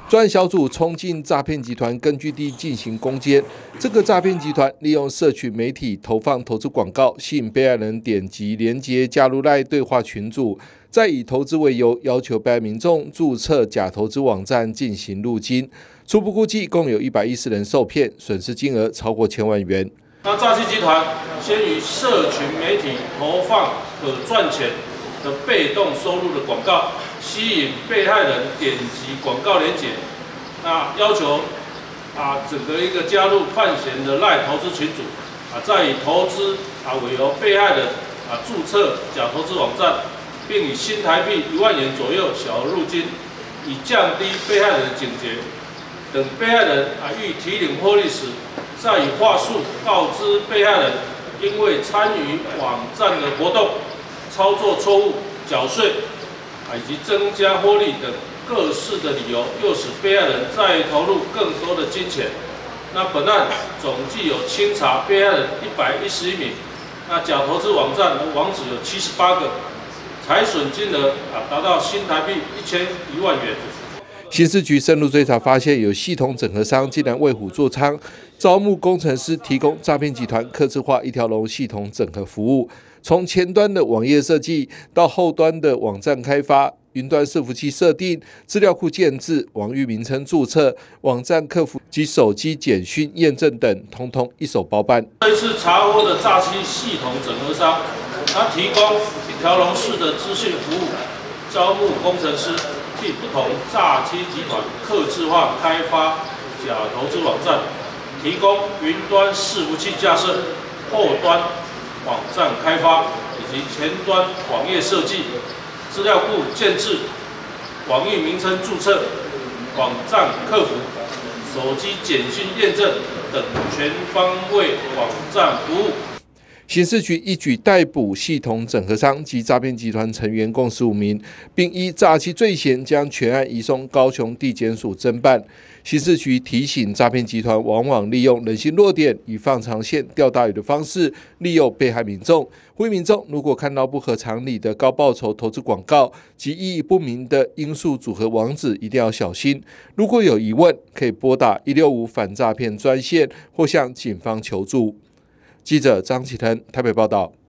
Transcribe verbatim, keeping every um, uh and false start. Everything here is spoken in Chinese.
专案小组冲进诈骗集团根据地进行攻坚。这个诈骗集团利用社群媒体投放投资广告，吸引被害人点击连结加入赖对话群组，再以投资为由，要求被害民众注册假投资网站进行入金。初步估计共有一百一十人受骗，损失金额超过千万元。 那诈欺集团先于社群媒体投放可赚钱的被动收入的广告，吸引被害人点击广告连结，那要求啊整个一个加入范闲的赖投资群组啊，再以投资啊为由，被害人啊注册假投资网站，并以新台币一万元左右小额入金，以降低被害人的警觉。等被害人啊欲提领获利时，再以话术告知被害人，因为参与网站的活动、操作错误、缴税啊以及增加获利等各式的理由，诱使被害人再投入更多的金钱。那本案总计有清查被害人一百一十一名，那假投资网站的网址有七十八个，财损金额啊达到新台币一千一万元。 刑事局深入追查，发现有系统整合商竟然为虎作伥，招募工程师提供诈骗集团客制化一条龙系统整合服务，从前端的网页设计到后端的网站开发、云端伺服器设定、资料库建置、网域名称注册、网站客服及手机简讯验证等，通通一手包办。 这一次查获的诈欺系统整合商，他提供一条龙式的资讯服务，招募工程师。替不同诈欺集团客制化开发假投资网站，提供云端伺服器架设、后端网站开发以及前端网页设计、资料库建置、网域名称注册、网站客服、手机简讯验证等全方位网站服务。 刑事局一举逮捕系统整合商及诈骗集团成员共十五名，并依诈欺罪嫌将全案移送高雄地检署侦办。刑事局提醒诈骗集团往往利用人性弱点，以放长线钓大鱼的方式利诱被害民众。呼吁民众如果看到不合常理的高报酬投资广告及意义不明的因素组合网址，一定要小心。如果有疑问，可以拨打一六五反诈骗专线或向警方求助。记者张启腾台北报道。